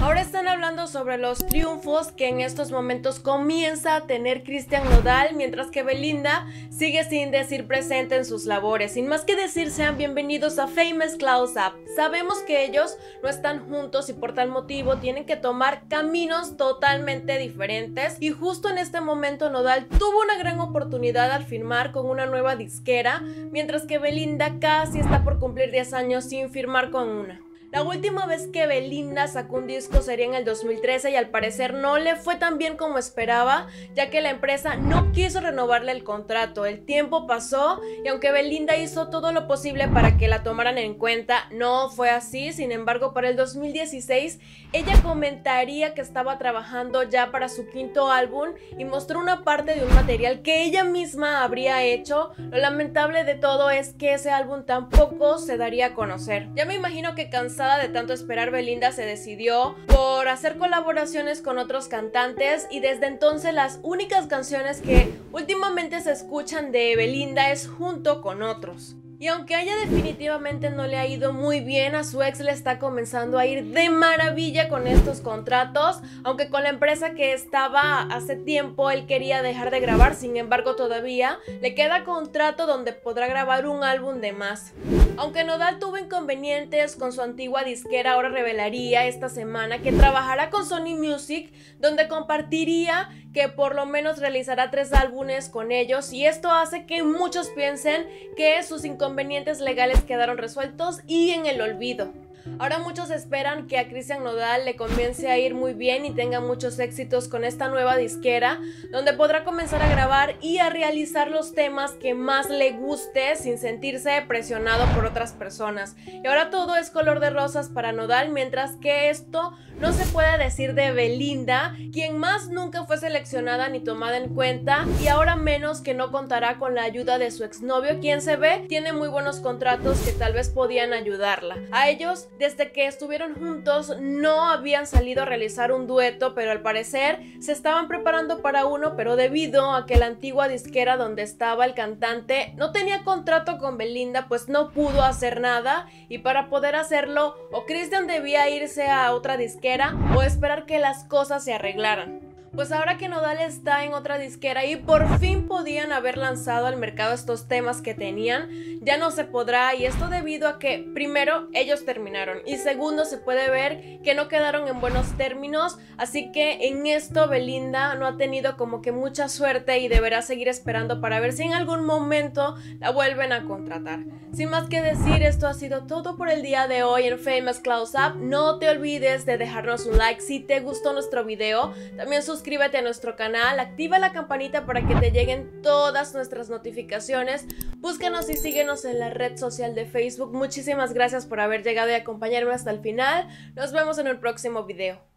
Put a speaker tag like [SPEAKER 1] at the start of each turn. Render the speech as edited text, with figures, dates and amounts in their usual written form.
[SPEAKER 1] Ahora están hablando sobre los triunfos que en estos momentos comienza a tener Cristian Nodal, mientras que Belinda sigue sin decir presente en sus labores. Sin más que decir, sean bienvenidos a Famous Close Up. Sabemos que ellos no están juntos y por tal motivo tienen que tomar caminos totalmente diferentes, y justo en este momento Nodal tuvo una gran oportunidad al firmar con una nueva disquera, mientras que Belinda casi está por cumplir 10 años sin firmar con una. La última vez que Belinda sacó un disco sería en el 2013 y al parecer no le fue tan bien como esperaba, ya que la empresa no quiso renovarle el contrato. El tiempo pasó y aunque Belinda hizo todo lo posible para que la tomaran en cuenta, no fue así. Sin embargo, para el 2016 ella comentaría que estaba trabajando ya para su quinto álbum y mostró una parte de un material que ella misma habría hecho. Lo lamentable de todo es que ese álbum tampoco se daría a conocer. Ya me imagino que cansada de tanto esperar, Belinda se decidió por hacer colaboraciones con otros cantantes, y desde entonces las únicas canciones que últimamente se escuchan de Belinda es junto con otros. Y aunque a ella definitivamente no le ha ido muy bien, a su ex le está comenzando a ir de maravilla con estos contratos, aunque con la empresa que estaba hace tiempo él quería dejar de grabar. Sin embargo, todavía le queda contrato donde podrá grabar un álbum de más. Aunque Nodal tuvo inconvenientes con su antigua disquera, ahora revelaría esta semana que trabajará con Sony Music, donde compartiría que por lo menos realizará 3 álbumes con ellos, y esto hace que muchos piensen que sus inconvenientes legales quedaron resueltos y en el olvido. Ahora muchos esperan que a Cristian Nodal le comience a ir muy bien y tenga muchos éxitos con esta nueva disquera, donde podrá comenzar a grabar y a realizar los temas que más le guste sin sentirse presionado por otras personas. Y ahora todo es color de rosas para Nodal, mientras que esto no se puede decir de Belinda, quien más nunca fue seleccionada ni tomada en cuenta, y ahora menos que no contará con la ayuda de su exnovio, quien se ve tiene muy buenos contratos que tal vez podían ayudarla. A ellos, desde que estuvieron juntos, no habían salido a realizar un dueto, pero al parecer se estaban preparando para uno, pero debido a que la antigua disquera donde estaba el cantante no tenía contrato con Belinda, pues no pudo hacer nada, y para poder hacerlo, o Cristian debía irse a otra disquera o esperar que las cosas se arreglaran. Pues ahora que Nodal está en otra disquera y por fin podían haber lanzado al mercado estos temas que tenían, ya no se podrá, y esto debido a que primero ellos terminaron y segundo se puede ver que no quedaron en buenos términos, así que en esto Belinda no ha tenido como que mucha suerte y deberá seguir esperando para ver si en algún momento la vuelven a contratar. Sin más que decir, esto ha sido todo por el día de hoy en Famous Close Up. No te olvides de dejarnos un like si te gustó nuestro video, también suscríbete a nuestro canal, activa la campanita para que te lleguen todas nuestras notificaciones, búscanos y síguenos en la red social de Facebook. Muchísimas gracias por haber llegado y acompañarme hasta el final. Nos vemos en el próximo video.